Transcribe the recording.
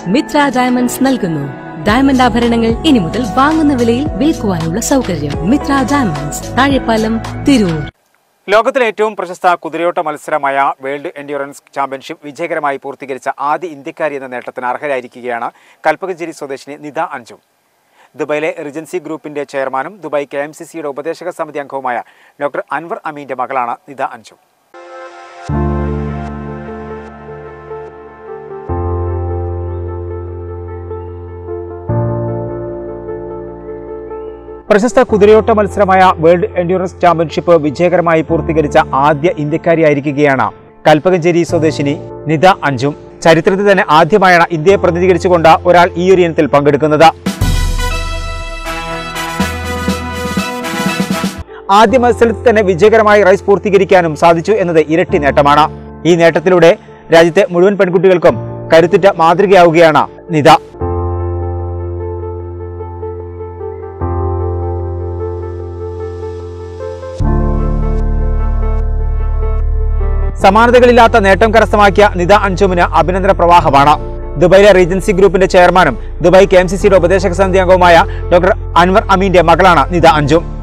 Mitra diamonds നൽകുന്നു. Diamond ആഭരണങ്ങൾ ഇനി മുതൽ വാങ്ങുന്ന വിലയിൽ വിൽക്കുവാനുള്ള സൗകര്യം. മിത്ര ഡയമണ്ട്സ്, താഴെപ്പാലം, തിരൂർ. ലോകത്തിലെ ഏറ്റവും പ്രശസ്ത കുതിരയോട്ട മത്സരമായ വേൾഡ് എൻഡ്യൂറൻസ് ചാമ്പ്യൻഷിപ്പ് വിജയകരമായി പൂർത്തീകരിച്ച ആദ്യ ഇന്ത്യക്കാരി എന്ന നേട്ടത്തിന് അർഹരായിരിക്കുകയാണ് കൽപ്പകഞ്ചേരി സ്വദേശിനി നിത അഞ്ജും. ദുബായിലെ റിജൻസി ഗ്രൂപ്പിന്റെ ചെയർമാനും ദുബായ് KMCCയുടെ ഉപദേശക സമിതി അംഗവുമായ ഡോക്ടർ അൻവർ അമീന്റെ മകളാണ് നിത അഞ്ജു. പ്രശസ്ത കുതിരയോട്ട മത്സരമായ വേൾഡ് എൻഡ്യൂറൻസ് ചാമ്പ്യൻഷിപ്പ് വിജയകരമായി പൂർത്തീകരിച്ച ആദ്യ ഇന്ത്യക്കാരിയായിരിക്കുകയാണ് കൽപ്പകഞ്ചേരി സ്വദേശിനി നിത അഞ്ജും. ചരിത്രത്തിൽ തന്നെ ആദ്യമായാണ് ഇന്ത്യയെ പ്രതിനിധീകരിച്ചുകൊണ്ട് ഒരാൾ ഈയൊരു ഇനത്തിൽ പങ്കെടുക്കുന്നത്. ആദ്യ മത്സരത്തിൽ തന്നെ വിജയകരമായി റേസ് പൂർത്തീകരിക്കാനും സാധിച്ചു എന്നത് ഇരട്ടി നേട്ടമാണ്. ഈ നേട്ടത്തിലൂടെ രാജ്യത്തെ മുഴുവൻ പെൺകുട്ടികൾക്കും കരുത്തുറ്റ മാതൃകയാവുകയാണ് നിത. സമാനതകളില്ലാത്ത നേട്ടം കരസ്ഥമാക്കിയ നിത അഞ്ജുമിന് അഭിനന്ദന പ്രവാഹമാണ്. ദുബായിലെ റീജൻസി ഗ്രൂപ്പിന്റെ ചെയർമാനും ദുബായ് KMCCയുടെ ഉപദേശക സമിതി അംഗവുമായ ഡോക്ടർ അൻവർ അമീന്റെ മകളാണ് നിത അഞ്ജും.